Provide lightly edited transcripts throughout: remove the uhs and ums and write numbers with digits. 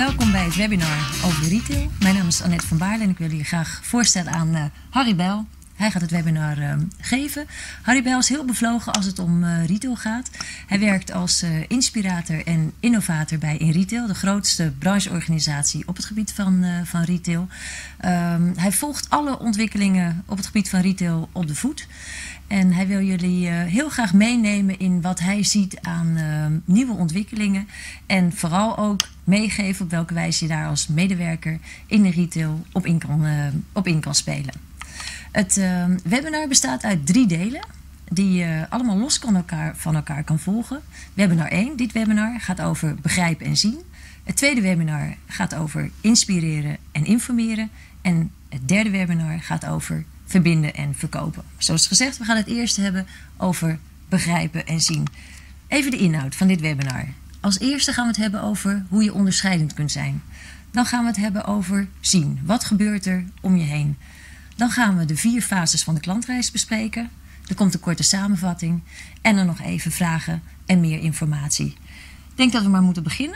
Welkom bij het webinar over retail. Mijn naam is Annette van Baarle en ik wil je graag voorstellen aan Harry Bijl. Hij gaat het webinar geven. Harry Bijl is heel bevlogen als het om retail gaat. Hij werkt als inspirator en innovator bij InRetail, de grootste brancheorganisatie op het gebied van retail. Hij volgt alle ontwikkelingen op het gebied van retail op de voet. En hij wil jullie heel graag meenemen in wat hij ziet aan nieuwe ontwikkelingen. En vooral ook meegeven op welke wijze je daar als medewerker in de retail op in kan spelen. Het webinar bestaat uit 3 delen die je allemaal los van elkaar kan volgen. Webinar 1, dit webinar, gaat over begrijpen en zien. Het tweede webinar gaat over inspireren en informeren. En het derde webinar gaat over verbinden en verkopen. Zoals gezegd, we gaan het eerst hebben over begrijpen en zien. Even de inhoud van dit webinar. Als eerste gaan we het hebben over hoe je onderscheidend kunt zijn. Dan gaan we het hebben over zien. Wat gebeurt er om je heen? Dan gaan we de 4 fases van de klantreis bespreken. Er komt een korte samenvatting. En dan nog even vragen en meer informatie. Ik denk dat we maar moeten beginnen.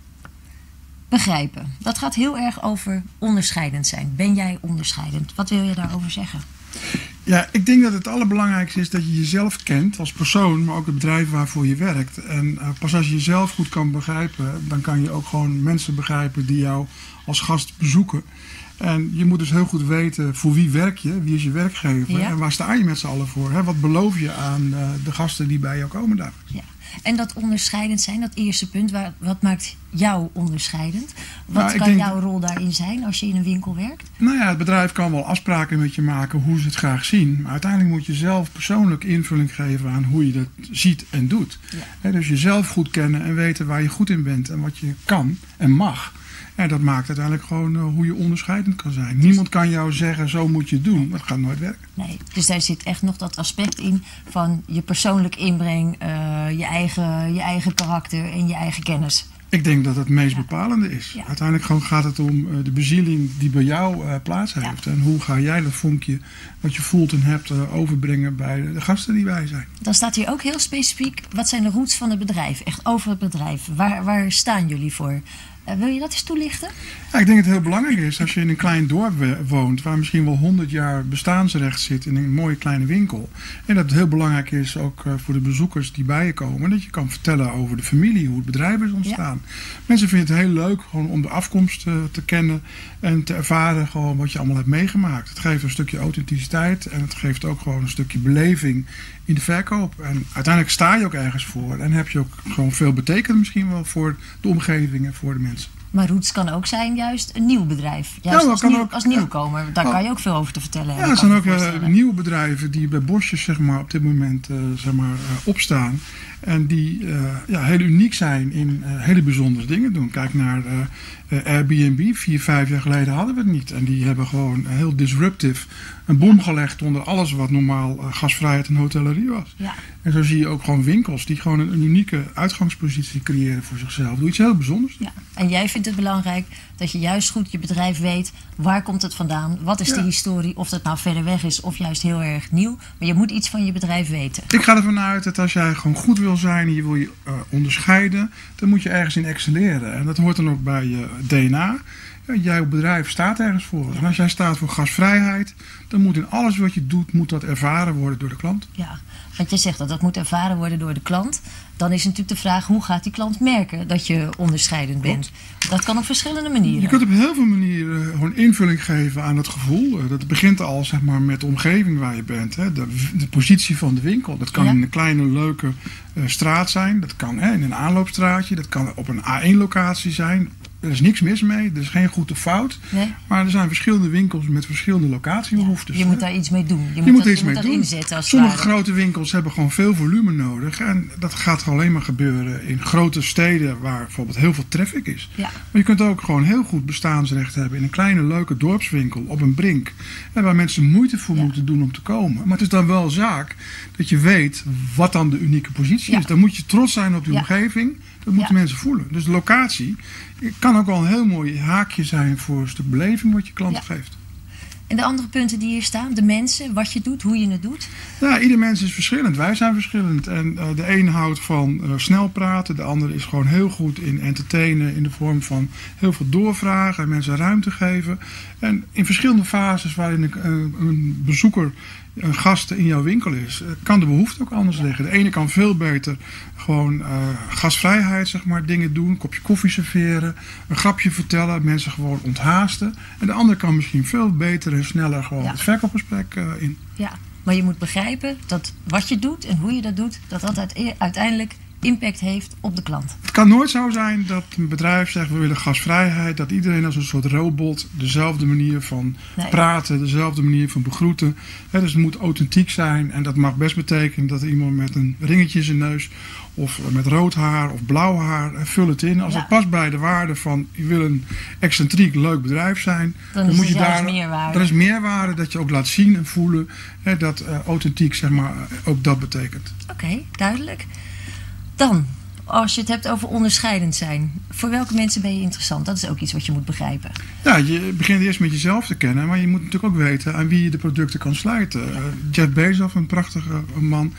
Begrijpen. Dat gaat heel erg over onderscheidend zijn. Ben jij onderscheidend? Wat wil je daarover zeggen? Ja, ik denk dat het allerbelangrijkste is dat je jezelf kent als persoon, maar ook het bedrijf waarvoor je werkt. En pas als je jezelf goed kan begrijpen, dan kan je ook gewoon mensen begrijpen die jou als gast bezoeken. En je moet dus heel goed weten voor wie werk je, wie is je werkgever en waar sta je met z'n allen voor. Hè? Wat beloof je aan de gasten die bij jou komen daar? Ja. En dat onderscheidend zijn, dat eerste punt, wat maakt jou onderscheidend? Wat kan jouw rol daarin zijn als je in een winkel werkt? Nou ja, het bedrijf kan wel afspraken met je maken hoe ze het graag zien. Maar uiteindelijk moet je zelf persoonlijk invulling geven aan hoe je dat ziet en doet. Ja. Dus jezelf goed kennen en weten waar je goed in bent en wat je kan en mag. En dat maakt uiteindelijk gewoon hoe je onderscheidend kan zijn. Niemand kan jou zeggen, zo moet je het doen. Maar dat gaat nooit werken. Nee, dus daar zit echt nog dat aspect in van je persoonlijk inbreng, je eigen karakter en je eigen kennis. Ik denk dat het meest bepalende is. Ja. Uiteindelijk gewoon gaat het om de bezieling die bij jou plaats heeft. Ja. En hoe ga jij dat vonkje wat je voelt en hebt overbrengen bij de gasten die bij zijn. Dan staat hier ook heel specifiek, wat zijn de roots van het bedrijf? Echt over het bedrijf. Waar staan jullie voor? Wil je dat eens toelichten? Ja, ik denk dat het heel belangrijk is als je in een klein dorp woont, waar misschien wel 100 jaar bestaansrecht zit in een mooie kleine winkel. En dat het heel belangrijk is ook voor de bezoekers die bij je komen, dat je kan vertellen over de familie, hoe het bedrijf is ontstaan. Ja. Mensen vinden het heel leuk gewoon om de afkomst te kennen en te ervaren gewoon wat je allemaal hebt meegemaakt. Het geeft een stukje authenticiteit en het geeft ook gewoon een stukje beleving in de verkoop. En uiteindelijk sta je ook ergens voor en heb je ook gewoon veel betekend misschien wel voor de omgeving en voor de mensen. Maar Roots kan ook zijn juist een nieuw bedrijf. Juist als nieuwkomer. Daar kan je ook veel over te vertellen hebben. Ja, er zijn ook nieuwe bedrijven die bij Bosjes zeg maar, op dit moment opstaan. En die heel uniek zijn in hele bijzondere dingen doen. Kijk naar Airbnb. 4, 5 jaar geleden hadden we het niet. En die hebben gewoon heel disruptive een bom gelegd onder alles wat normaal gastvrijheid en hotellerie was. Ja. En zo zie je ook gewoon winkels die gewoon een unieke uitgangspositie creëren voor zichzelf. Doe iets heel bijzonders. Ja. En jij vindt het belangrijk dat je juist goed je bedrijf weet. Waar komt het vandaan? Wat is de historie? Of dat nou verder weg is of juist heel erg nieuw. Maar je moet iets van je bedrijf weten. Ik ga ervan uit dat als jij gewoon goed wil zijn en je wil je onderscheiden, dan moet je ergens in excelleren. En dat hoort dan ook bij je DNA. Ja, jouw bedrijf staat ergens voor. En als jij staat voor gastvrijheid, dan moet in alles wat je doet, moet dat ervaren worden door de klant. Ja, want je zegt dat moet ervaren worden door de klant. Dan is natuurlijk de vraag, hoe gaat die klant merken dat je onderscheidend bent? Dat kan op verschillende manieren. Je kunt op heel veel manieren gewoon invulling geven aan dat gevoel. Dat begint al zeg maar, met de omgeving waar je bent. Hè. De positie van de winkel. Dat kan in een kleine leuke straat zijn. Dat kan in een aanloopstraatje. Dat kan op een A1-locatie zijn. Er is niks mis mee, er is geen goed of fout. Nee. Maar er zijn verschillende winkels met verschillende locatiebehoeftes. Je moet daar iets mee doen. Je moet iets mee doen. Inzetten als sommige grote winkels hebben gewoon veel volume nodig. En dat gaat alleen maar gebeuren in grote steden waar bijvoorbeeld heel veel traffic is. Ja. Maar je kunt ook gewoon heel goed bestaansrecht hebben in een kleine leuke dorpswinkel op een brink. En waar mensen moeite voor moeten doen om te komen. Maar het is dan wel zaak dat je weet wat dan de unieke positie is. Dan moet je trots zijn op die omgeving. Dat moeten mensen voelen. Dus de locatie kan ook wel een heel mooi haakje zijn voor een stuk beleving wat je klant geeft. En de andere punten die hier staan, de mensen, wat je doet, hoe je het doet? Ja, ieder mens is verschillend. Wij zijn verschillend. En de een houdt van snel praten. De ander is gewoon heel goed in entertainen. In de vorm van heel veel doorvragen en mensen ruimte geven. En in verschillende fases waarin een bezoeker, een gast in jouw winkel is, kan de behoefte ook anders liggen. De ene kan veel beter gewoon gastvrijheid, zeg maar, dingen doen. Een kopje koffie serveren. Een grapje vertellen. Mensen gewoon onthaasten. En de ander kan misschien veel beter en sneller gewoon het verkoopgesprek in. Ja, maar je moet begrijpen dat wat je doet en hoe je dat doet, dat uiteindelijk impact heeft op de klant. Het kan nooit zo zijn dat een bedrijf zegt we willen gastvrijheid, dat iedereen als een soort robot dezelfde manier van praten, dezelfde manier van begroeten. Dus het moet authentiek zijn en dat mag best betekenen dat iemand met een ringetje in zijn neus of met rood haar of blauw haar, vul het in. Als het past bij de waarde van je wil een excentriek leuk bedrijf zijn, dan moet je daar meerwaarde. Er is meerwaarde dat je ook laat zien en voelen dat authentiek, zeg maar, ook dat betekent. Oké, duidelijk. Dan, als je het hebt over onderscheidend zijn, voor welke mensen ben je interessant? Dat is ook iets wat je moet begrijpen. Ja, je begint eerst met jezelf te kennen, maar je moet natuurlijk ook weten aan wie je de producten kan sluiten. Jeff Bezos, een prachtige man,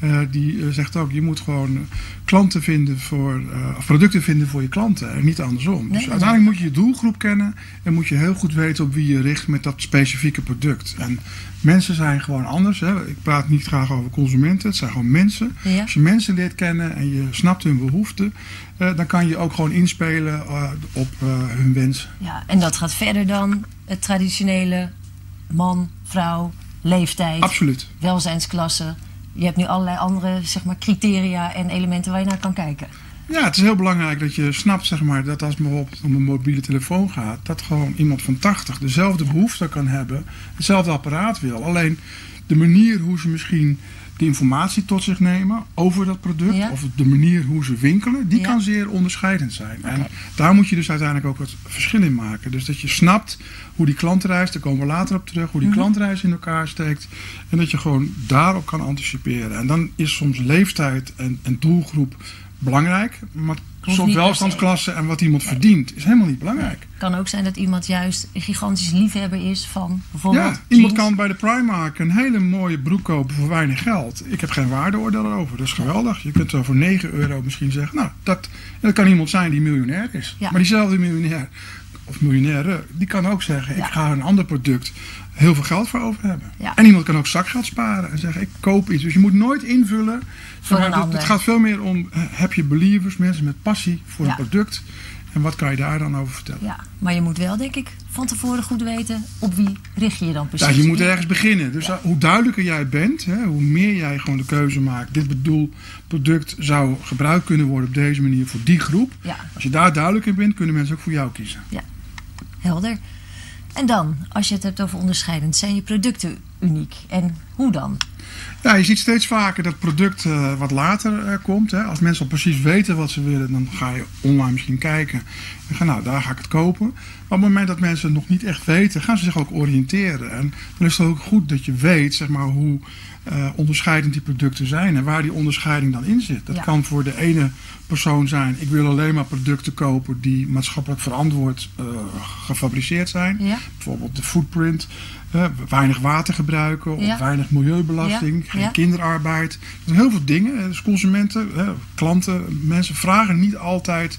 die zegt ook, je moet gewoon klanten vinden of producten vinden voor je klanten en niet andersom. Dus uiteindelijk moet je je doelgroep kennen en moet je heel goed weten op wie je richt met dat specifieke product. En mensen zijn gewoon anders. Hè. Ik praat niet graag over consumenten, het zijn gewoon mensen. Ja. Als je mensen leert kennen en je snapt hun behoeften, dan kan je ook gewoon inspelen op hun wens. Ja, en dat gaat verder dan het traditionele man, vrouw, leeftijd, absoluut, welzijnsklasse. Je hebt nu allerlei andere, zeg maar, criteria en elementen waar je naar kan kijken. Ja, het is heel belangrijk dat je snapt, zeg maar, dat als het bijvoorbeeld om een mobiele telefoon gaat, dat gewoon iemand van 80 dezelfde behoefte kan hebben, hetzelfde apparaat wil. Alleen de manier hoe ze misschien de informatie tot zich nemen over dat product, of de manier hoe ze winkelen, die kan zeer onderscheidend zijn. Okay. En daar moet je dus uiteindelijk ook het verschil in maken. Dus dat je snapt hoe die klantreis, daar komen we later op terug, hoe die klantreis in elkaar steekt. En dat je gewoon daarop kan anticiperen. En dan is soms leeftijd en doelgroep belangrijk, maar soms welstandsklasse en wat iemand verdient is helemaal niet belangrijk. Het kan ook zijn dat iemand juist een gigantisch liefhebber is van bijvoorbeeld jeans. Iemand kan bij de Primark een hele mooie broek kopen voor weinig geld. Ik heb geen waardeoordeel erover, dat is geweldig. Je kunt er voor €9 misschien zeggen, nou, dat kan iemand zijn die miljonair is. Ja. Maar diezelfde miljonair of miljonaire, die kan ook zeggen, ik ga een ander product heel veel geld voor over hebben. Ja. En iemand kan ook zakgeld sparen en zeggen, ik koop iets. Dus je moet nooit invullen. Het gaat veel meer om, heb je believers, mensen met passie voor een product. En wat kan je daar dan over vertellen? Ja, maar je moet wel, denk ik, van tevoren goed weten op wie richt je je dan precies. Ja, je moet ergens beginnen. Dus hoe duidelijker jij bent, hoe meer jij gewoon de keuze maakt. Dit product zou gebruikt kunnen worden op deze manier voor die groep. Ja. Als je daar duidelijk in bent, kunnen mensen ook voor jou kiezen. Ja, helder. En dan, als je het hebt over onderscheidend, zijn je producten uniek? En hoe dan? Ja, je ziet steeds vaker dat product wat later komt. Hè. Als mensen al precies weten wat ze willen, dan ga je online misschien kijken. En ga, nou, daar ga ik het kopen. Maar op het moment dat mensen het nog niet echt weten, gaan ze zich ook oriënteren. En dan is het ook goed dat je weet, zeg maar, hoe onderscheidend die producten zijn en waar die onderscheiding dan in zit. Dat kan voor de ene persoon zijn, ik wil alleen maar producten kopen die maatschappelijk verantwoord gefabriceerd zijn. Ja. Bijvoorbeeld de footprint, weinig water gebruiken of weinig milieubelasting, geen kinderarbeid. Er zijn heel veel dingen. Dus consumenten, klanten, mensen vragen niet altijd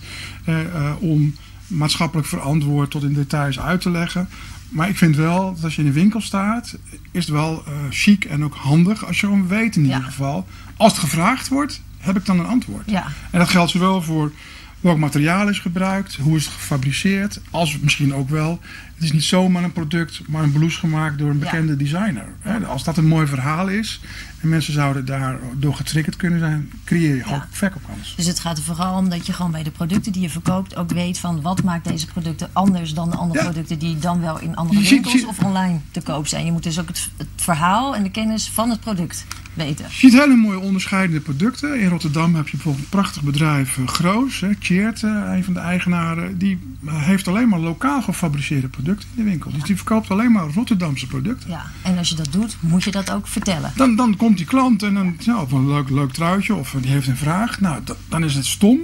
om maatschappelijk verantwoord tot in details uit te leggen. Maar ik vind wel dat als je in een winkel staat, is het wel chic en ook handig als je gewoon weet in ieder geval. Als het gevraagd wordt, heb ik dan een antwoord. Ja. En dat geldt zowel voor welk materiaal is gebruikt, hoe is het gefabriceerd, als misschien ook wel. Het is niet zomaar een product, maar een blouse gemaakt door een bekende designer. Als dat een mooi verhaal is en mensen zouden daardoor getriggerd kunnen zijn, creëer je ook verkoopkans. Dus het gaat er vooral om dat je gewoon bij de producten die je verkoopt ook weet van wat maakt deze producten anders dan de andere producten die dan wel in andere winkels of online te koop zijn. Je moet dus ook het verhaal en de kennis van het product weten. Je ziet hele mooie onderscheidende producten. In Rotterdam heb je bijvoorbeeld een prachtig bedrijf, Groos, Tjeerd, een van de eigenaren, die heeft alleen maar lokaal gefabriceerde producten in de winkel. Dus die verkoopt alleen maar Rotterdamse producten. Ja, en als je dat doet, moet je dat ook vertellen. Dan komt die klant en dan een leuk truitje of die heeft een vraag. Nou, dan is het stom.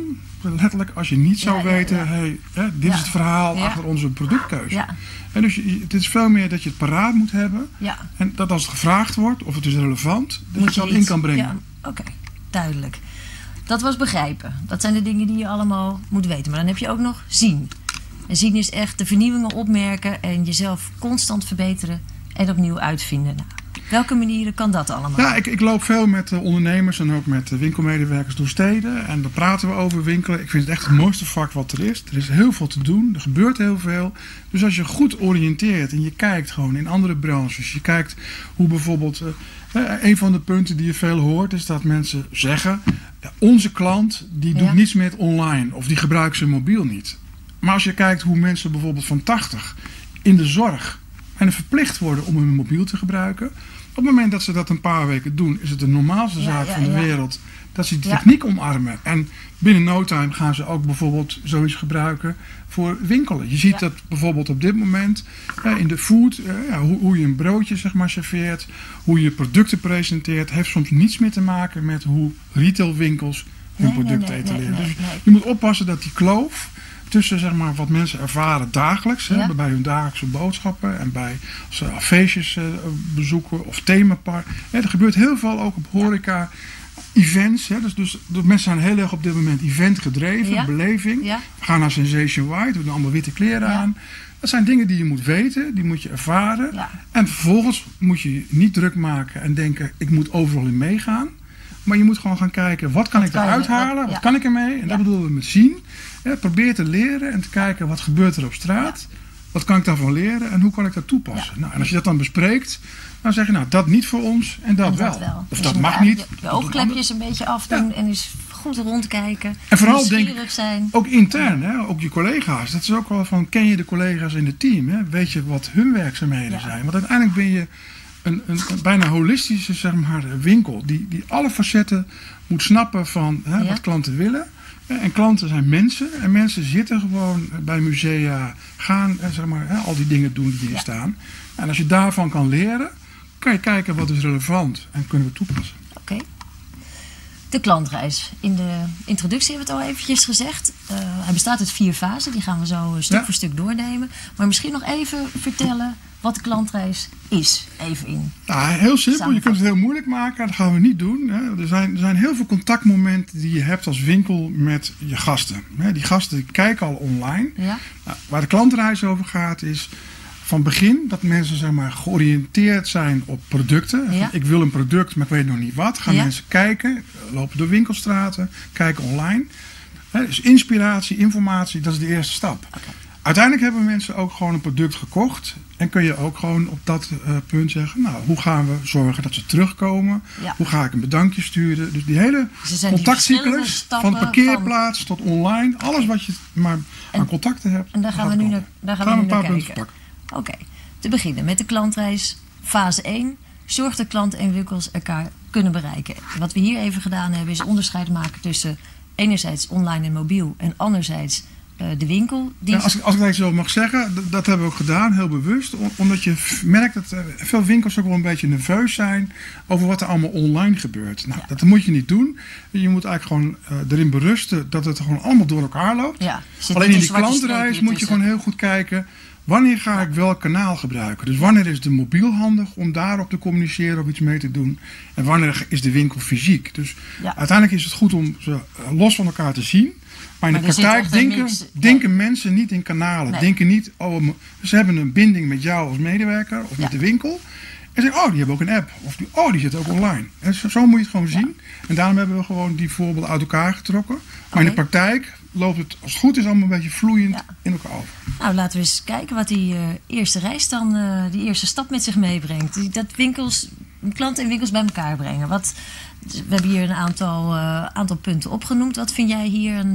letterlijk als je niet zou weten... Ja. Hey, dit is het verhaal achter onze productkeuze. Ja. En dus het is veel meer dat je het paraat moet hebben. Ja. En dat als het gevraagd wordt of het is relevant... dat je het zo in kan brengen. Ja, oké. Duidelijk. Dat was begrijpen. Dat zijn de dingen die je allemaal moet weten. Maar dan heb je ook nog zien. En zien is echt de vernieuwingen opmerken... en jezelf constant verbeteren en opnieuw uitvinden. Nou, welke manieren kan dat allemaal? Ja, ik loop veel met ondernemers en ook met winkelmedewerkers door steden. En dan praten we over winkelen. Ik vind het echt het mooiste vak wat er is. Er is heel veel te doen. Er gebeurt heel veel. Dus als je goed oriënteert en je kijkt gewoon in andere branches. Je kijkt hoe bijvoorbeeld... een van de punten die je veel hoort is dat mensen zeggen... onze klant die doet niets meer online of die gebruikt zijn mobiel niet. Maar als je kijkt hoe mensen bijvoorbeeld van 80 in de zorg... en verplicht worden om hun mobiel te gebruiken... op het moment dat ze dat een paar weken doen... is het de normaalste zaak van de wereld... dat ze die techniek omarmen. En binnen no time gaan ze ook bijvoorbeeld zoiets gebruiken voor winkelen. Je ziet dat bijvoorbeeld op dit moment in de food... hoe je een broodje zeg maar serveert... hoe je producten presenteert... heeft soms niets meer te maken met hoe retailwinkels hun producten etaleren. Dus je moet oppassen dat die kloof... tussen zeg maar, wat mensen ervaren dagelijks, bij hun dagelijkse boodschappen en bij als ze feestjes bezoeken of themapark. Er gebeurt heel veel ook op horeca, events. Dus de mensen zijn heel erg op dit moment event gedreven, beleving. Ja. We gaan naar Sensation White, we doen allemaal witte kleren aan. Dat zijn dingen die je moet weten, die moet je ervaren. Ja. En vervolgens moet je niet druk maken en denken, ik moet overal in meegaan. Maar je moet gewoon gaan kijken, wat kan ik eruit halen? Wat kan ik ermee? En dat bedoelen we met zien. Probeer te leren en te kijken, wat gebeurt er op straat? Wat kan ik daarvan leren en hoe kan ik dat toepassen? Nou, en als je dat dan bespreekt, dan zeg je, nou, dat niet voor ons en dat wel. Of dus dat mag niet. De oogklepjes een beetje afdoen en eens goed rondkijken. En vooral denk zijn. Ook intern, ook je collega's. Dat is ook wel van, ken je de collega's in het team? Weet je wat hun werkzaamheden zijn? Want uiteindelijk ben je... Een bijna holistische zeg maar, winkel die alle facetten moet snappen van wat klanten willen. En klanten zijn mensen. En mensen zitten gewoon bij musea, gaan zeg maar, al die dingen doen die hier staan. En als je daarvan kan leren, kan je kijken wat is relevant en kunnen we toepassen. Oké. De klantreis. In de introductie hebben we het al eventjes gezegd. Hij bestaat uit 4 fasen. Die gaan we zo stuk voor stuk doornemen. Maar misschien nog even vertellen wat de klantreis is. Even in. Ja, heel simpel. Je kunt het heel moeilijk maken. Dat gaan we niet doen. Er zijn heel veel contactmomenten die je hebt als winkel met je gasten. Die gasten kijken al online. Ja. Nou, waar de klantreis over gaat is... van begin dat mensen zeg maar, georiënteerd zijn op producten. Ja. Ik wil een product, maar ik weet nog niet wat. Gaan mensen kijken, lopen door winkelstraten, kijken online. Dus inspiratie, informatie, dat is de eerste stap. Okay. Uiteindelijk hebben mensen ook gewoon een product gekocht. En kun je ook gewoon op dat punt zeggen... nou, hoe gaan we zorgen dat ze terugkomen? Ja. Hoe ga ik een bedankje sturen? Dus die hele contactcyclus, van de parkeerplaats tot online... alles wat je maar aan contacten hebt. En daar gaan we nu naar een paar punten pakken. Oké, te beginnen met de klantreis. Fase 1. Zorg dat klanten en winkels elkaar kunnen bereiken. Wat we hier even gedaan hebben is onderscheid maken tussen... enerzijds online en mobiel en anderzijds... de winkel. Als ik dat zo mag zeggen, dat hebben we ook gedaan, heel bewust. Omdat je merkt dat veel winkels ook wel een beetje nerveus zijn over wat er allemaal online gebeurt. Nou, dat moet je niet doen. Je moet eigenlijk gewoon erin berusten dat het gewoon allemaal door elkaar loopt. Ja, alleen in die klantreis moet je gewoon heel goed kijken, wanneer ga ik welk kanaal gebruiken? Dus wanneer is de mobiel handig om daarop te communiceren of iets mee te doen? En wanneer is de winkel fysiek? Dus uiteindelijk is het goed om ze los van elkaar te zien. Maar in de praktijk denken mensen niet in kanalen. Nee. Denken niet, ze hebben een binding met jou als medewerker of met de winkel. En zeggen, die hebben ook een app. Of die zit ook online. En zo moet je het gewoon zien. En daarom hebben we gewoon die voorbeelden uit elkaar getrokken. Maar in de praktijk loopt het, als het goed is, allemaal een beetje vloeiend in elkaar over. Nou, laten we eens kijken wat die eerste reis dan, die eerste stap met zich meebrengt. Dat klanten en winkels bij elkaar brengen. We hebben hier een aantal punten opgenoemd. Wat vind jij hier een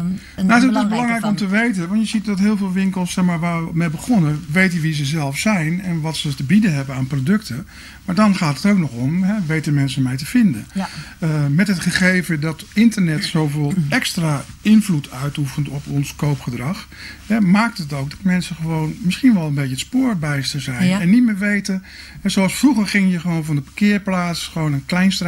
het is belangrijk om te weten. Want je ziet dat heel veel winkels, zeg maar, waar we mee begonnen, weten wie ze zelf zijn en wat ze te bieden hebben aan producten. Maar dan gaat het ook nog om, weten mensen mij te vinden. Ja. Met het gegeven dat internet zoveel extra invloed uitoefent op ons koopgedrag, maakt het ook dat mensen gewoon misschien wel een beetje het spoor bijster zijn. Ja. En niet meer weten. En zoals vroeger ging je gewoon van de parkeerplaats, gewoon een klein straatje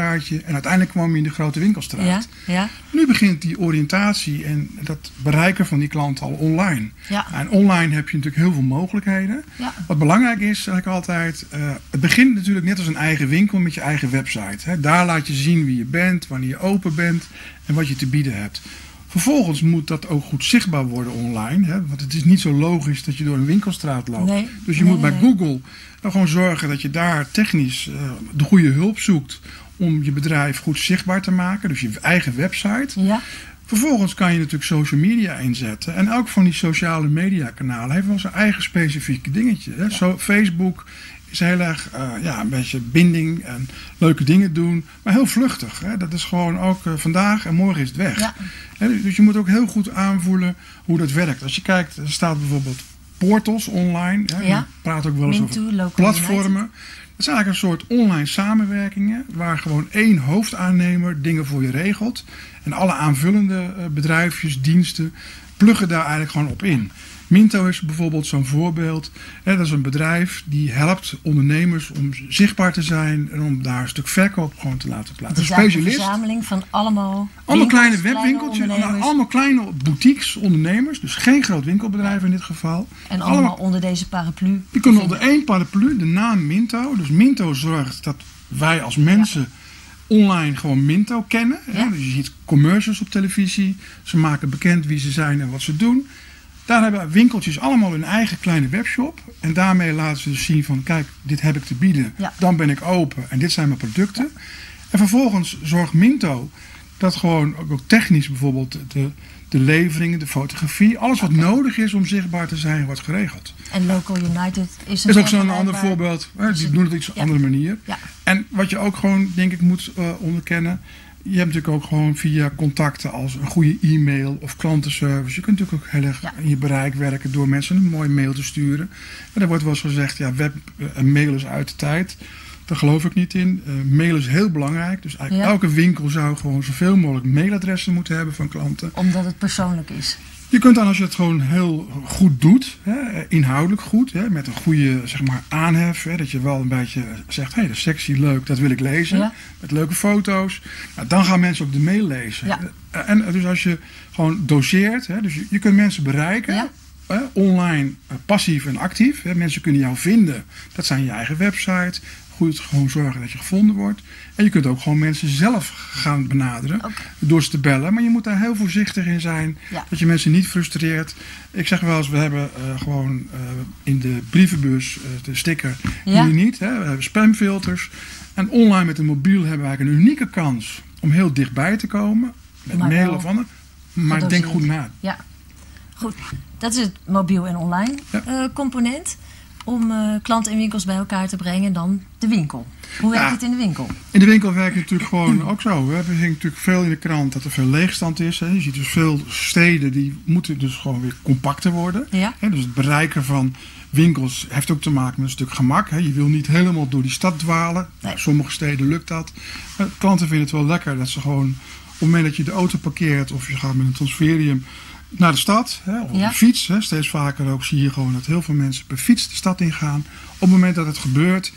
En uiteindelijk kwam je in de grote winkelstraat. Ja, ja. Nu begint die oriëntatie en dat bereiken van die klant al online. Ja. En online heb je natuurlijk heel veel mogelijkheden. Ja. Wat belangrijk is, zeg ik altijd, het begint natuurlijk net als een eigen winkel met je eigen website. Hè. Daar laat je zien wie je bent, wanneer je open bent en wat je te bieden hebt. Vervolgens moet dat ook goed zichtbaar worden online. Hè? Want het is niet zo logisch dat je door een winkelstraat loopt. Nee. Dus je moet bij Google gewoon zorgen dat je daar technisch de goede hulp zoekt om je bedrijf goed zichtbaar te maken. Dus je eigen website. Ja. Vervolgens kan je natuurlijk social media inzetten. En elk van die sociale media kanalen heeft wel zijn eigen specifieke dingetje. Hè? Zo, Facebook is heel erg een beetje binding en leuke dingen doen. Maar heel vluchtig. Hè? Dat is gewoon ook vandaag en morgen is het weg. Ja. Dus je moet ook heel goed aanvoelen hoe dat werkt. Als je kijkt, er staat bijvoorbeeld portals online. Hè? Ja. Je praat ook wel eens Minto, over Local platformen. United. Dat zijn eigenlijk een soort online samenwerkingen waar gewoon één hoofdaannemer dingen voor je regelt. En alle aanvullende bedrijfjes, diensten pluggen daar eigenlijk gewoon op in. Minto is bijvoorbeeld zo'n voorbeeld. Dat is een bedrijf die helpt ondernemers om zichtbaar te zijn en om daar een stuk verkoop gewoon te laten plaatsen. Het is eigenlijk een verzameling van allemaal kleine webwinkeltjes, allemaal kleine boutiques, ondernemers. Dus geen groot winkelbedrijf in dit geval. En allemaal onder deze paraplu. Die kunnen onder één paraplu, de naam Minto. Dus Minto zorgt dat wij als mensen online gewoon Minto kennen. Ja. Dus je ziet commercials op televisie. Ze maken bekend wie ze zijn en wat ze doen. Daar hebben winkeltjes allemaal hun eigen kleine webshop. En daarmee laten ze dus zien van, kijk, dit heb ik te bieden. Ja. Dan ben ik open en dit zijn mijn producten. Ja. En vervolgens zorgt Minto dat gewoon ook technisch bijvoorbeeld de leveringen, de fotografie, alles wat nodig is om zichtbaar te zijn, wordt geregeld. En Local United is ook zo'n ander voorbeeld. Die doen het op een andere manier. Ja. En wat je ook gewoon, denk ik, moet onderkennen. Je hebt natuurlijk ook gewoon via contacten als een goede e-mail of klantenservice. Je kunt natuurlijk ook heel erg in je bereik werken door mensen een mooie mail te sturen. En er wordt wel eens gezegd, web en mail is uit de tijd. Daar geloof ik niet in. Mail is heel belangrijk. Dus eigenlijk elke winkel zou gewoon zoveel mogelijk mailadressen moeten hebben van klanten. Omdat het persoonlijk is. Je kunt dan, als je het gewoon heel goed doet, inhoudelijk goed, met een goede aanhef, dat je wel een beetje zegt, dat is sexy, leuk, dat wil ik lezen, met leuke foto's, dan gaan mensen ook de mail lezen. Ja. En dus als je gewoon doseert, dus je kunt mensen bereiken, online, passief en actief. Mensen kunnen jou vinden, dat zijn je eigen website. Goed gewoon zorgen dat je gevonden wordt. En je kunt ook gewoon mensen zelf gaan benaderen. Door ze te bellen. Maar je moet daar heel voorzichtig in zijn. Ja. Dat je mensen niet frustreert. Ik zeg wel eens, we hebben gewoon in de brievenbus de sticker. Hier niet. We hebben spamfilters. En online met een mobiel hebben we eigenlijk een unieke kans om heel dichtbij te komen. Met mail of ander. Maar denk goed na. Ja, goed. Dat is het mobiel en online component. Om klanten en winkels bij elkaar te brengen en dan de winkel. Hoe werkt het in de winkel? In de winkel werkt het natuurlijk gewoon ook zo. We zien natuurlijk veel in de krant dat er veel leegstand is. Hè. Je ziet dus veel steden die moeten dus gewoon weer compacter worden. Ja. Dus het bereiken van winkels heeft ook te maken met een stuk gemak. Hè. Je wil niet helemaal door die stad dwalen. Nee. In sommige steden lukt dat. Maar klanten vinden het wel lekker dat ze gewoon op het moment dat je de auto parkeert of je gaat met een transferium naar de stad, of de fiets. Steeds vaker ook zie je gewoon dat heel veel mensen per fiets de stad ingaan. Op het moment dat het gebeurt,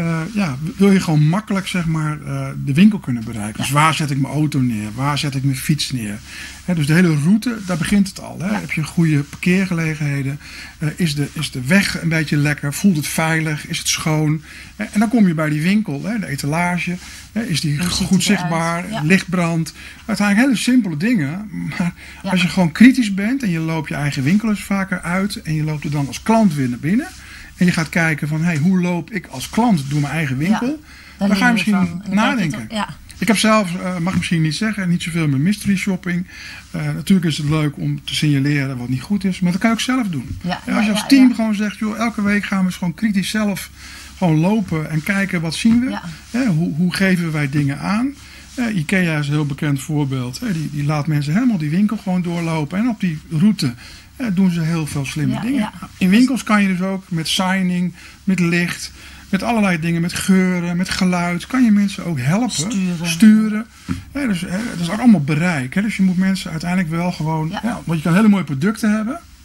wil je gewoon makkelijk de winkel kunnen bereiken. Ja. Dus waar zet ik mijn auto neer? Waar zet ik mijn fiets neer? Dus de hele route, daar begint het al. Ja. Heb je goede parkeergelegenheden? Is de weg een beetje lekker? Voelt het veilig? Is het schoon? En dan kom je bij die winkel, de etalage. Is die goed zichtbaar? Ja. Lichtbrand? Uiteindelijk hele simpele dingen. Maar als je gewoon kritisch bent en je loopt je eigen winkel eens vaker uit en je loopt er dan als klant weer naar binnen en je gaat kijken van hoe loop ik als klant door mijn eigen winkel, dan ga je misschien nadenken. Ik heb zelf, mag ik misschien niet zeggen, niet zoveel met mystery shopping. Natuurlijk is het leuk om te signaleren wat niet goed is, maar dat kan je ook zelf doen. Als je als team gewoon zegt, joh, elke week gaan we eens gewoon kritisch zelf gewoon lopen en kijken wat zien we. Hoe geven wij dingen aan. IKEA is een heel bekend voorbeeld. Die laat mensen helemaal die winkel gewoon doorlopen. En op die route doen ze heel veel slimme dingen. Ja. In winkels kan je dus ook met signing, met licht, met allerlei dingen, met geuren, met geluid, kan je mensen ook helpen, sturen. Dus dat is ook allemaal bereik. Dus je moet mensen uiteindelijk wel gewoon, want je kan hele mooie producten hebben.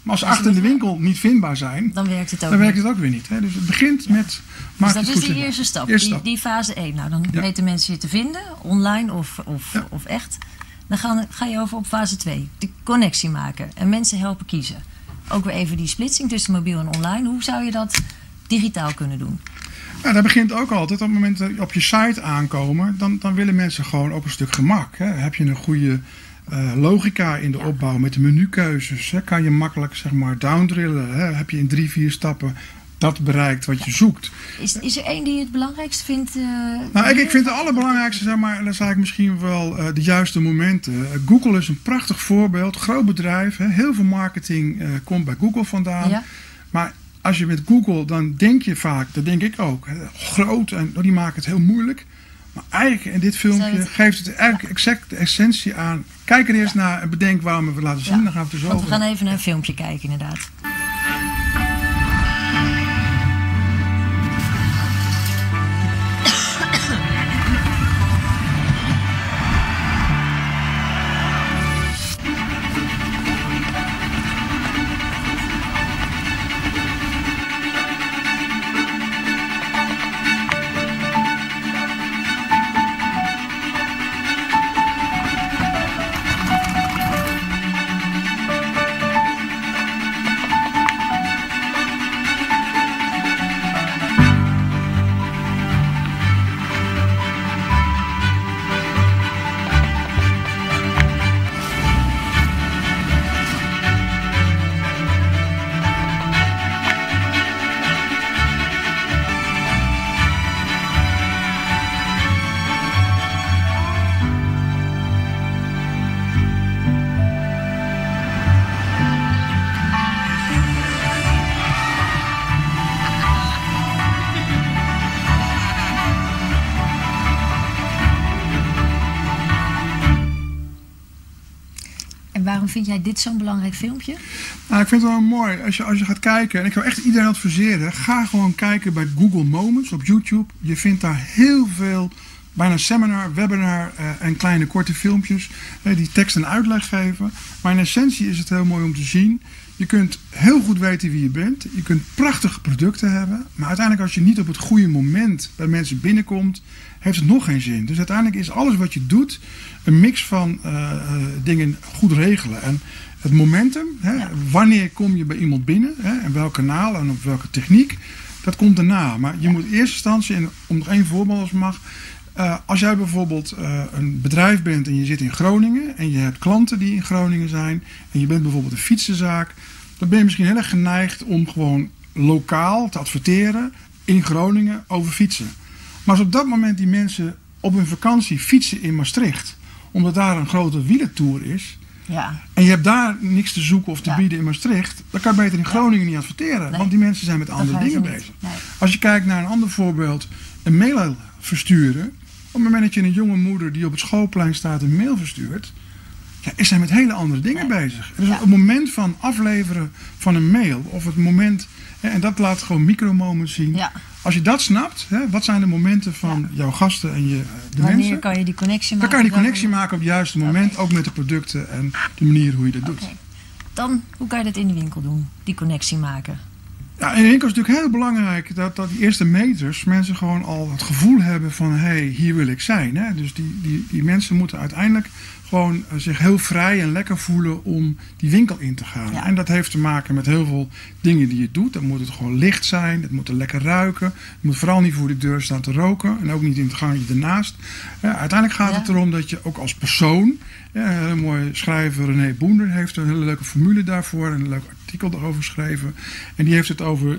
Maar als ze achter de winkel niet vindbaar zijn, dan werkt het ook, dan werkt het ook weer niet. Hè? Dus het begint met... Dus dat is de eerste stap, die fase 1. Nou, dan weten mensen je te vinden, online of echt. Dan ga je over op fase 2, de connectie maken en mensen helpen kiezen. Ook weer even die splitsing tussen mobiel en online. Hoe zou je dat digitaal kunnen doen? Ja, dat begint ook altijd op het moment dat je op je site aankomen. Dan willen mensen gewoon ook een stuk gemak. Hè? Heb je een goede logica in de opbouw met de menukeuzes? Hè? Kan je makkelijk zeg maar downdrillen? Hè? Heb je in 3-4 stappen dat bereikt wat je zoekt? Is er één die je het belangrijkste vindt? Nou, ik vind het allerbelangrijkste, zeg maar, dat is eigenlijk misschien wel de juiste momenten. Google is een prachtig voorbeeld. Groot bedrijf. Hè? Heel veel marketing komt bij Google vandaan. Ja. Maar als je met Google, dan denk je vaak, dat denk ik ook, hè, groot en die maken het heel moeilijk. Maar eigenlijk in dit filmpje geeft het eigenlijk exact de essentie aan. Kijk er eerst naar en bedenk waarom we het laten zien. Dan gaan we het er zo over. We gaan even naar een filmpje kijken inderdaad. Waarom vind jij dit zo'n belangrijk filmpje? Nou, ik vind het wel mooi. Als je gaat kijken, en ik wil echt iedereen adviseren, ga gewoon kijken bij Google Moments op YouTube. Je vindt daar heel veel, bijna seminar, webinar en kleine korte filmpjes die tekst en uitleg geven. Maar in essentie is het heel mooi om te zien. Je kunt heel goed weten wie je bent. Je kunt prachtige producten hebben. Maar uiteindelijk als je niet op het goede moment bij mensen binnenkomt, heeft het nog geen zin. Dus uiteindelijk is alles wat je doet een mix van dingen goed regelen. En het momentum, wanneer kom je bij iemand binnen, en welk kanaal en op welke techniek, dat komt daarna. Maar je moet in eerste instantie, en om nog één voorbeeld als mag, als jij bijvoorbeeld een bedrijf bent en je zit in Groningen en je hebt klanten die in Groningen zijn en je bent bijvoorbeeld een fietsenzaak, dan ben je misschien heel erg geneigd om gewoon lokaal te adverteren in Groningen over fietsen. Maar als op dat moment die mensen op hun vakantie fietsen in Maastricht, omdat daar een grote wielertour is, en je hebt daar niks te zoeken of te bieden in Maastricht, dan kan je beter in Groningen niet adverteren, want die mensen zijn met andere dingen bezig. Nee. Als je kijkt naar een ander voorbeeld, een mail versturen. Op het moment dat je een jonge moeder die op het schoolplein staat een mail verstuurt, is zij met hele andere dingen bezig. Dus op het moment van afleveren van een mail, of het moment, en dat laat gewoon micromoments zien. Ja. Als je dat snapt, wat zijn de momenten van jouw gasten en de mensen? Wanneer kan je die connectie maken? Dan kan je die connectie maken op het juiste moment, ook met de producten en de manier hoe je dat doet. Dan, hoe kan je dat in de winkel doen, die connectie maken? Ja, in de winkel is het natuurlijk heel belangrijk dat die eerste meters mensen gewoon al het gevoel hebben van hier wil ik zijn. Hè? Dus die mensen moeten uiteindelijk gewoon zich heel vrij en lekker voelen om die winkel in te gaan. Ja. En dat heeft te maken met heel veel dingen die je doet. Dan moet het gewoon licht zijn, het moet er lekker ruiken. Je moet vooral niet voor de deur staan te roken en ook niet in het gangje ernaast. Ja, uiteindelijk gaat het erom dat je ook als persoon, een hele mooie schrijver René Boender heeft een hele leuke formule daarvoor, een leuk artikel erover geschreven. En die heeft het over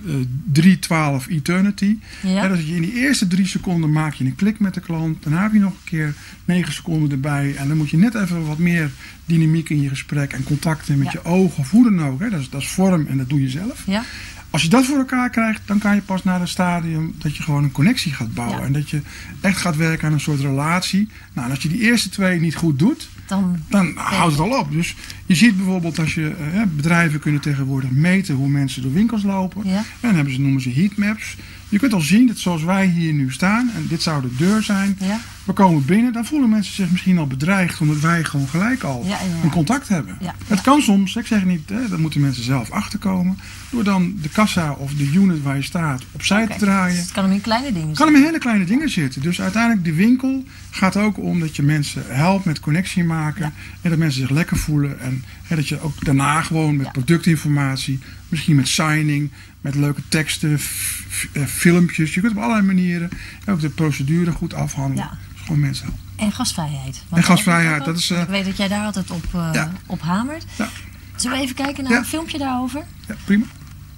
3-12 eternity. Ja. Dat je in die eerste 3 seconden maak je een klik met de klant. Daarna heb je nog een keer 9 seconden erbij. En dan moet je net even wat meer dynamiek in je gesprek en contacten met je ogen of hoe dan ook. Hè. Dat is vorm en dat doe je zelf. Ja. Als je dat voor elkaar krijgt, dan kan je pas naar het stadium dat je gewoon een connectie gaat bouwen. Ja. En dat je echt gaat werken aan een soort relatie. Nou, en als je die eerste 2 niet goed doet, dan houdt het al op. Dus je ziet bijvoorbeeld als je bedrijven kunnen tegenwoordig meten hoe mensen door winkels lopen. Ja. En dan noemen ze heatmaps. Je kunt al zien dat zoals wij hier nu staan, en dit zou de deur zijn, Ja. we komen binnen, dan voelen mensen zich misschien al bedreigd, omdat wij gewoon gelijk al een contact hebben. Ja. Het kan soms, ik zeg niet, dat moeten mensen zelf achterkomen, door dan de kassa of de unit waar je staat opzij te draaien. Het kan hem in kleine dingen Het kan hem in hele kleine dingen zitten. Dus uiteindelijk de winkel gaat ook om dat je mensen helpt met connectie maken. En dat mensen zich lekker voelen. En dat je ook daarna gewoon met productinformatie, misschien met signing, met leuke teksten, filmpjes. Je kunt op allerlei manieren ook de procedure goed afhandelen. Ja. Dus gewoon mensen helpen. En gastvrijheid. En gastvrijheid, dat is... Ik weet dat jij daar altijd op hamert. Ja. Zullen we even kijken naar een filmpje daarover? Ja, prima.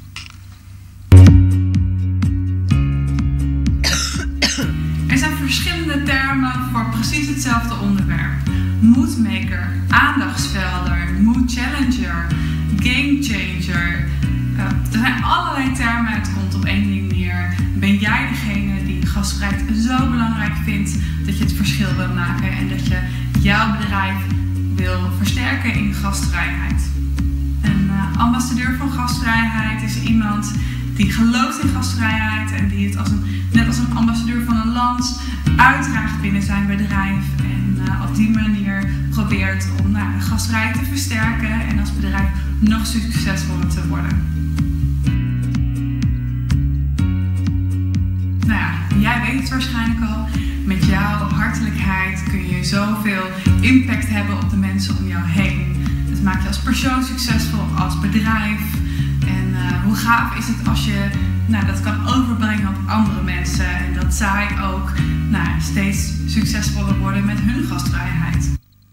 Er zijn verschillende termen voor precies hetzelfde onderwerp. Moodmaker, aandachtsvelder, mood challenger, game changer. Er zijn allerlei termen, het komt op één ding neer. Ben jij degene die gastvrijheid zo belangrijk vindt dat je het verschil wil maken en dat je jouw bedrijf wil versterken in gastvrijheid? Een ambassadeur van gastvrijheid is iemand die gelooft in gastvrijheid en die het net als een ambassadeur van een land uitdraagt binnen zijn bedrijf en op die manier probeert om gastvrijheid te versterken en als bedrijf nog succesvoller te worden. Nou ja, jij weet het waarschijnlijk al. Met jouw hartelijkheid kun je zoveel impact hebben op de mensen om jou heen. Dat maakt je als persoon succesvol, als bedrijf. En hoe gaaf is het als je dat kan overbrengen op andere mensen. En dat zij ook steeds succesvoller worden met hun gastvrijheid.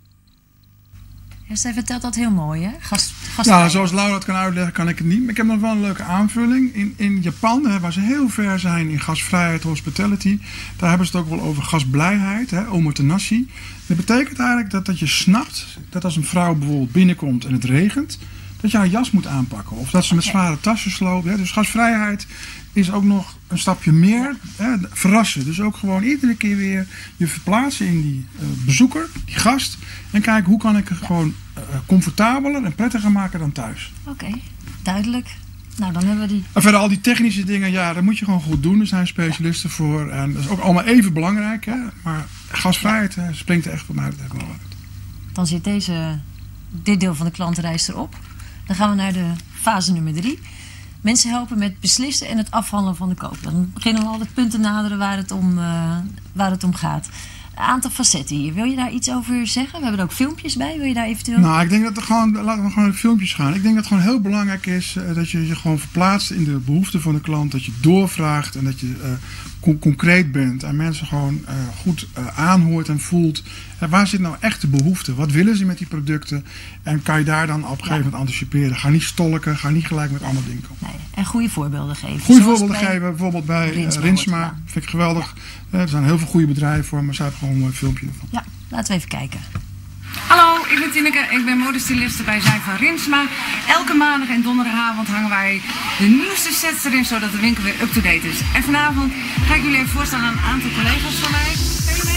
Ja, zij vertelt dat heel mooi, hè? Ja, zoals Laura het kan uitleggen, kan ik het niet. Maar ik heb nog wel een leuke aanvulling. In Japan, waar ze heel ver zijn in gastvrijheid, hospitality, daar hebben ze het ook wel over gasblijheid, omotenashi. Dat betekent eigenlijk dat je snapt dat als een vrouw bijvoorbeeld binnenkomt en het regent, dat je haar jas moet aanpakken. Of dat ze met zware tassen sloopt. Dus gasvrijheid is ook nog een stapje meer verrassen. Dus ook gewoon iedere keer weer je verplaatsen in die bezoeker, die gast. En kijken hoe kan ik het gewoon comfortabeler en prettiger maken dan thuis. Oké, duidelijk. Nou, dan hebben we die... En verder al die technische dingen, dat moet je gewoon goed doen. Er zijn specialisten voor. En dat is ook allemaal even belangrijk. Hè? Maar gasvrijheid springt er echt voor mij uit. Dan zit dit deel van de klantenreis erop. Dan gaan we naar de fase nummer 3. Mensen helpen met beslissen en het afhandelen van de koop. Dan beginnen we al het punten naderen waar het om gaat. Een aantal facetten hier. Wil je daar iets over zeggen? We hebben er ook filmpjes bij. Wil je daar eventueel... Nou, ik denk dat laten we gewoon in filmpjes gaan. Ik denk dat het gewoon heel belangrijk is dat je je gewoon verplaatst in de behoeften van de klant. Dat je doorvraagt en dat je concreet bent. En mensen gewoon goed aanhoort en voelt. Waar zit nou echt de behoefte? Wat willen ze met die producten? En kan je daar dan op een gegeven moment anticiperen? Ga niet stolken. Ga niet gelijk met andere dingen komen. Nee, en goede voorbeelden geven. Goede voorbeelden geven. Bijvoorbeeld bij Rinsma. Vind ik geweldig. Ja. Er zijn heel veel goede bedrijven voor. Maar zij hebben gewoon een mooi filmpje ervan. Ja, laten we even kijken. Hallo, ik ben Tineke. Ik ben modestyliste bij Zijn van Rinsma. Elke maandag en donderdagavond hangen wij de nieuwste sets erin, zodat de winkel weer up-to-date is. En vanavond ga ik jullie even voorstellen aan een aantal collega's van mij. Ga je mee?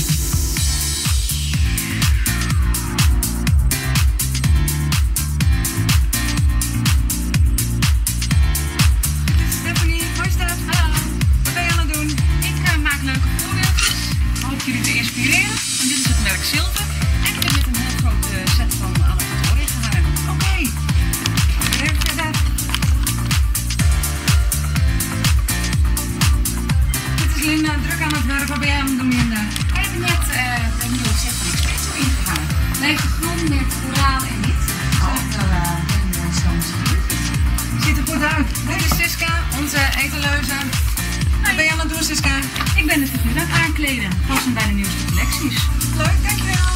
Stephanie, hoi Steph. Hallo. Wat ben je aan het doen? Ik maak leuke voorbeeldjes. Ik hoop jullie te inspireren. En dit is het merk Zilver. En ik heb met een heel groot set van alligatoren gehaald. Oké. Weer even verder. Dit is Linda, druk aan het werk. Wat ben jij aan het doen, Linda? Ik heb net een nieuwe set van Espresso ingegaan. Lege grond met koraal en wit. Ziet er goed uit. Dit is Siska, onze etaleuze. Wat ben je aan het doen, Siska? Ik ben de figuur aan het aankleden. Passend bij de nieuwste collecties. Leuk, dankjewel.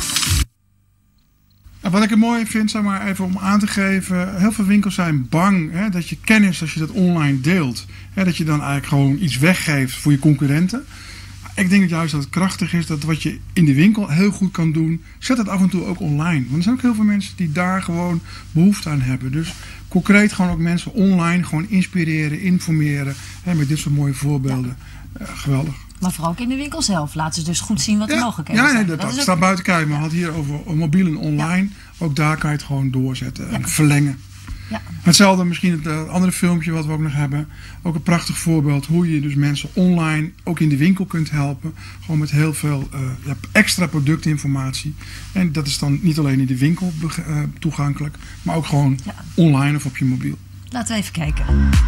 En wat ik er mooi vind, zeg maar even om aan te geven, heel veel winkels zijn bang dat je kennis, als je dat online deelt, dat je dan eigenlijk gewoon iets weggeeft voor je concurrenten. Ik denk juist dat het krachtig is dat wat je in de winkel heel goed kan doen, zet het af en toe ook online. Want er zijn ook heel veel mensen die daar gewoon behoefte aan hebben. Dus concreet gewoon ook mensen online gewoon inspireren, informeren. Met dit soort mooie voorbeelden. Geweldig. Maar vooral ook in de winkel zelf. Laten ze dus goed zien wat de mogelijkheden zijn. Ja, dat staat buiten kijf. Maar we hadden hier over mobiel en online. Ook daar kan je het gewoon doorzetten en verlengen. Ja. Hetzelfde misschien het andere filmpje wat we ook nog hebben. Ook een prachtig voorbeeld hoe je dus mensen online ook in de winkel kunt helpen. Gewoon met heel veel extra productinformatie. En dat is dan niet alleen in de winkel toegankelijk, maar ook gewoon online of op je mobiel. Laten we even kijken.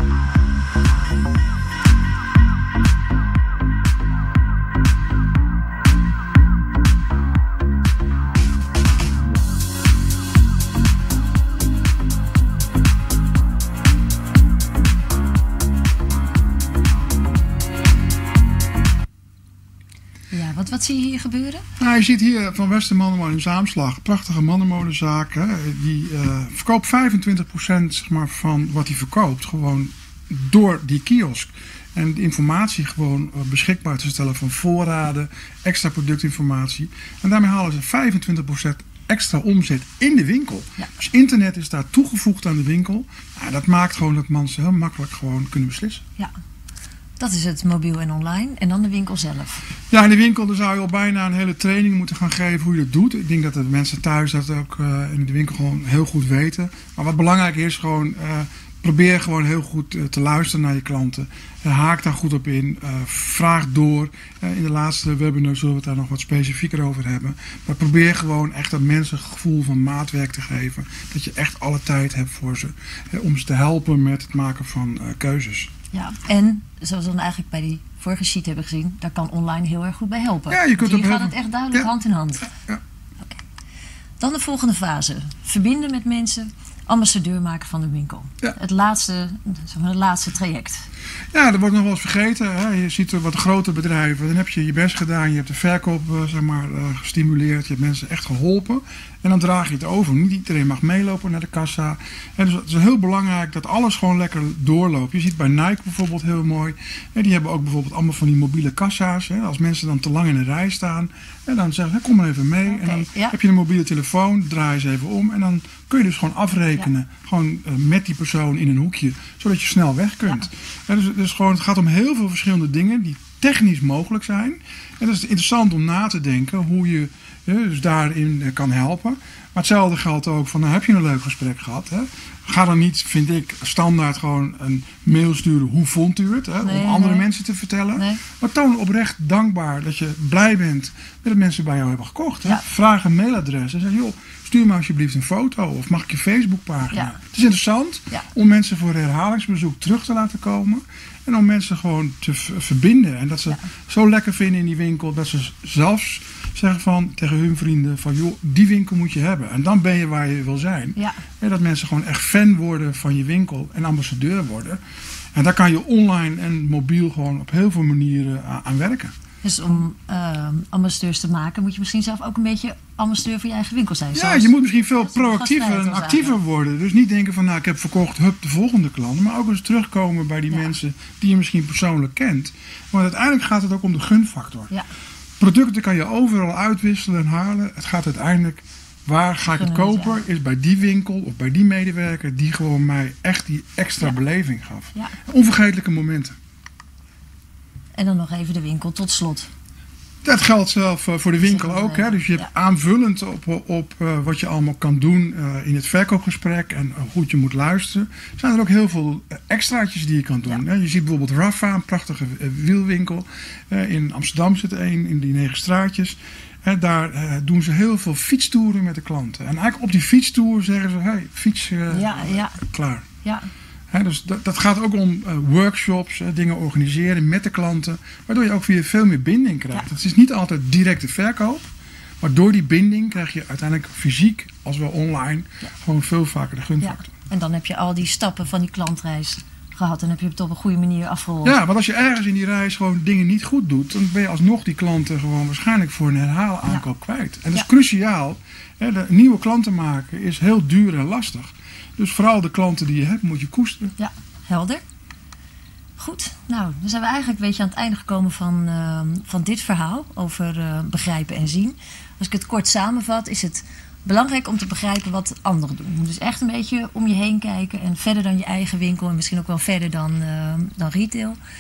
Wat zie je hier gebeuren? Nou, je ziet hier van Wester Mannenmolen in Zaamslag, prachtige mannenmolenzaak. Die verkoopt 25% zeg maar, van wat hij verkoopt gewoon door die kiosk. En de informatie gewoon beschikbaar te stellen van voorraden, extra productinformatie. En daarmee halen ze 25% extra omzet in de winkel. Ja. Dus internet is daar toegevoegd aan de winkel. Nou, dat maakt gewoon dat mensen heel makkelijk gewoon kunnen beslissen. Ja. Dat is het mobiel en online. En dan de winkel zelf. Ja, in de winkel dan zou je al bijna een hele training moeten gaan geven hoe je dat doet. Ik denk dat de mensen thuis dat ook in de winkel gewoon heel goed weten. Maar wat belangrijk is, gewoon probeer gewoon heel goed te luisteren naar je klanten. Haak daar goed op in. Vraag door. In de laatste webinar zullen we het daar nog wat specifieker over hebben. Maar probeer gewoon echt dat mensen een gevoel van maatwerk te geven. Dat je echt alle tijd hebt voor ze. Om ze te helpen met het maken van keuzes. Ja, en zoals we dan eigenlijk bij die vorige sheet hebben gezien, daar kan online heel erg goed bij helpen. Ja, je kunt dus hier gaat het echt duidelijk hand in hand. Ja. Okay. Dan de volgende fase. Verbinden met mensen, ambassadeur maken van de winkel. Ja. Het laatste traject. Ja, dat wordt nog wel eens vergeten. Hè. Je ziet wat grote bedrijven, dan heb je je best gedaan. Je hebt de verkoop gestimuleerd. Je hebt mensen echt geholpen. En dan draag je het over. Niet iedereen mag meelopen naar de kassa. En dus het is heel belangrijk dat alles gewoon lekker doorloopt. Je ziet bij Nike bijvoorbeeld heel mooi. Die hebben ook bijvoorbeeld allemaal van die mobiele kassa's. Als mensen dan te lang in een rij staan. En dan zeggen ze, kom maar even mee. En dan heb je een mobiele telefoon. Draai eens even om. En dan kun je dus gewoon afrekenen. Ja. Gewoon met die persoon in een hoekje. Zodat je snel weg kunt. Ja. Dus gewoon, het gaat om heel veel verschillende dingen die technisch mogelijk zijn. En dat is interessant om na te denken hoe je dus daarin kan helpen. Maar hetzelfde geldt ook van, nou heb je een leuk gesprek gehad. Hè? Ga dan niet, vind ik, standaard gewoon een mail sturen. Hoe vond u het? Hè? Om andere mensen te vertellen. Nee. Maar toon oprecht dankbaar dat je blij bent dat mensen bij jou hebben gekocht. Hè? Ja. Vraag een mailadres en zeg, joh, stuur me alsjeblieft een foto. Of mag ik je Facebookpagina? Ja. Het is interessant om mensen voor herhalingsbezoek terug te laten komen. En om mensen gewoon te verbinden. En dat ze zo lekker vinden in die winkel. Dat ze zelfs zeggen van tegen hun vrienden van joh, die winkel moet je hebben. En dan ben je waar je wil zijn. Ja. En dat mensen gewoon echt fan worden van je winkel en ambassadeur worden. En daar kan je online en mobiel gewoon op heel veel manieren aan werken. Dus om ambassadeurs te maken moet je misschien zelf ook een beetje ambassadeur voor je eigen winkel zijn. Ja, je moet misschien veel proactiever en actiever worden. Dus niet denken van nou ik heb verkocht, hup de volgende klant. Maar ook eens terugkomen bij die mensen die je misschien persoonlijk kent. Want uiteindelijk gaat het ook om de gunfactor. Ja. Producten kan je overal uitwisselen en halen. Het gaat uiteindelijk, waar ga ik het kopen? Is bij die winkel of bij die medewerker die gewoon mij echt die extra beleving gaf. Ja. Onvergetelijke momenten. En dan nog even de winkel tot slot. Dat geldt zelf voor de winkel ook. Hè? Dus je hebt aanvullend op wat je allemaal kan doen in het verkoopgesprek en hoe goed je moet luisteren. Zijn er ook heel veel extraatjes die je kan doen. Ja. Je ziet bijvoorbeeld Rafa, een prachtige wielwinkel. In Amsterdam zit er een, in die 9 straatjes. Daar doen ze heel veel fietstoeren met de klanten. En eigenlijk op die fietstoer zeggen ze, hey, fiets klaar. Ja. Dus dat gaat ook om workshops, dingen organiseren met de klanten. Waardoor je ook weer veel meer binding krijgt. Het is niet altijd directe verkoop. Maar door die binding krijg je uiteindelijk fysiek als wel online gewoon veel vaker de gunfactor. Ja. En dan heb je al die stappen van die klantreis gehad. En heb je het op een goede manier afgerond. Ja, want als je ergens in die reis gewoon dingen niet goed doet. Dan ben je alsnog die klanten gewoon waarschijnlijk voor een herhaalaankoop kwijt. En dat is cruciaal. De nieuwe klanten maken is heel duur en lastig. Dus vooral de klanten die je hebt, moet je koesteren. Ja, helder. Goed, nou, dan zijn we eigenlijk een beetje aan het einde gekomen van dit verhaal over begrijpen en zien. Als ik het kort samenvat, is het belangrijk om te begrijpen wat anderen doen. Je moet dus echt een beetje om je heen kijken en verder dan je eigen winkel en misschien ook wel verder dan retail.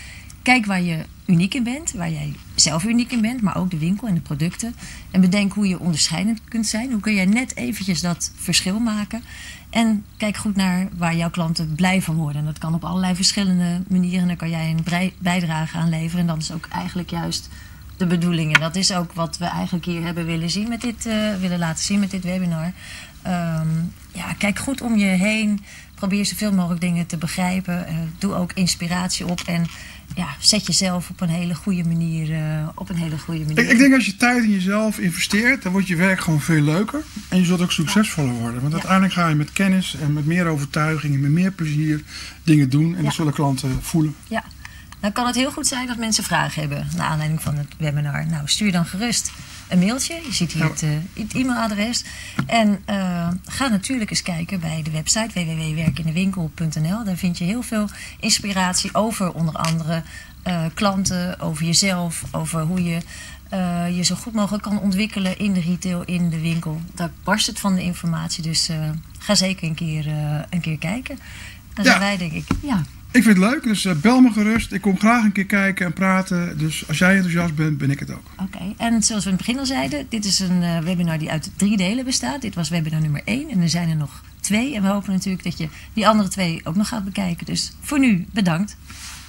Kijk waar je uniek in bent, waar jij zelf uniek in bent, maar ook de winkel en de producten. En bedenk hoe je onderscheidend kunt zijn. Hoe kun jij net eventjes dat verschil maken? En kijk goed naar waar jouw klanten blij van worden. En dat kan op allerlei verschillende manieren. En daar kan jij een bijdrage aan leveren. En dat is ook eigenlijk juist de bedoeling. En dat is ook wat we eigenlijk hier hebben willen zien met dit, willen laten zien met dit webinar. Kijk goed om je heen. Probeer zoveel mogelijk dingen te begrijpen. Doe ook inspiratie op. En zet jezelf op een hele goede manier. Ik denk als je tijd in jezelf investeert, dan wordt je werk gewoon veel leuker. En je zult ook succesvoller worden. Want uiteindelijk ga je met kennis en met meer overtuiging en met meer plezier dingen doen. En dat zullen klanten voelen. Ja. Dan kan het heel goed zijn dat mensen vragen hebben naar aanleiding van het webinar. Nou, stuur dan gerust een mailtje. Je ziet hier het e-mailadres. En ga natuurlijk eens kijken bij de website www.werkindewinkel.nl. Daar vind je heel veel inspiratie over onder andere klanten, over jezelf, over hoe je je zo goed mogelijk kan ontwikkelen in de retail, in de winkel. Daar barst het van de informatie. Dus ga zeker een keer kijken. Dan zijn wij, denk ik. Ja. Ik vind het leuk, dus bel me gerust. Ik kom graag een keer kijken en praten. Dus als jij enthousiast bent, ben ik het ook. Oké. En zoals we in het begin al zeiden, dit is een webinar die uit 3 delen bestaat. Dit was webinar nummer 1 en er zijn er nog 2. En we hopen natuurlijk dat je die andere 2 ook nog gaat bekijken. Dus voor nu, bedankt.